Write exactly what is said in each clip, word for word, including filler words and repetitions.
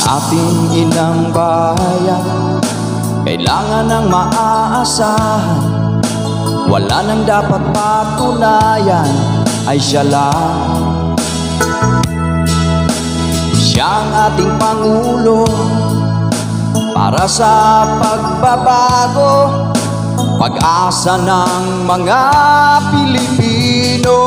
ating inang bayan, kailangan ng maaasahan. Wala nang dapat patunayan, ay siya lang. Siya ang ating Pangulo para sa pagbabago, pag-asa ng mga Pilipino.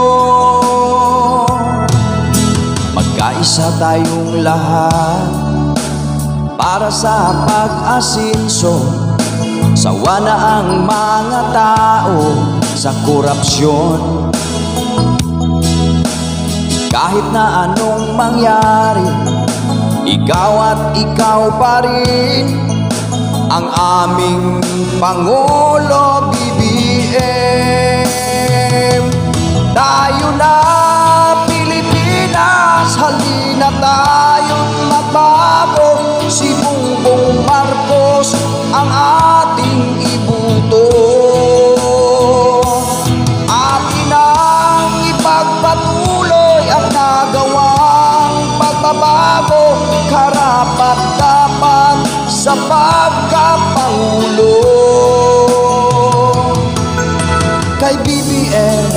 Magkaisa tayong lahat para sa pag-asinso. Sawa na ang mga tao sa korupsyon. Kahit na anong mangyari, ikaw at ikaw pa rin ang aming Pangulo B B M. Tayo na Pilipinas, halina tayong magbago. Si Bongbong Marcos ang ating ibuto. Atin ang ipagpatuloy ang nagawang pagbabago, karapat-dapat sa pagkapangulo. Kay B B M,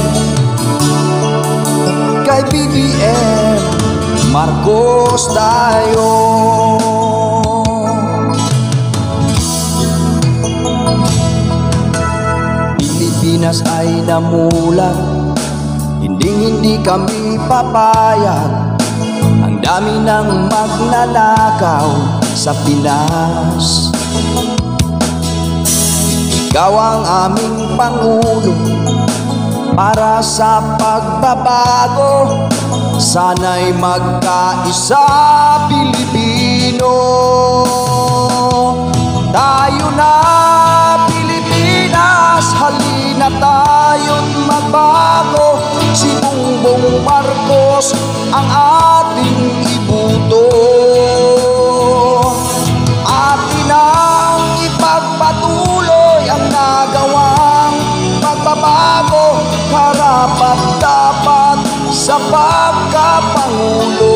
kay B B M Marcos tayo. Pilipinas ay namulat, hindi-hindi kami papayag. Ang dami ng magnanakaw sa Pinas. Ikaw ang aming Pangulo para sa pagbabago. Sana'y magkaisa Pilipino. Tayo na Pilipinas, halina tayo't magbago. Si Bongbong Marcos ang ating ibuto. Atin ang ipagpatuloy ang nagawang pagbabago, karapat-dapat sa pagkapangulo.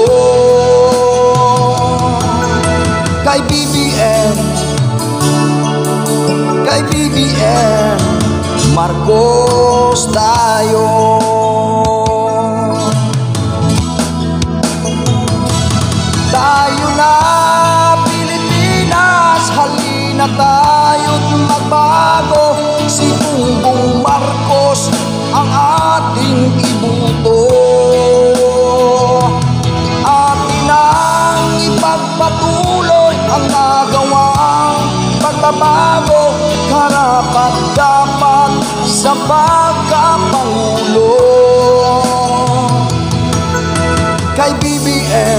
Kay B B M, kay B B M Marcos tayo. Tayo na Pilipinas, halina tayo't magbago. Si Bongbong Marcos ang ating ibuto. Atin ang ipagpatuloy ang nagawang pagbabago, karapat-dapat sa pagkapangulo. Kay B B M,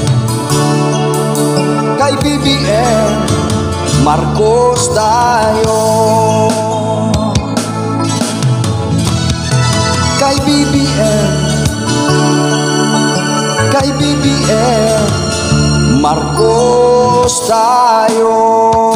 kay B B M Marcos tayo. Kay B B M, kay B B M Marcos tayo.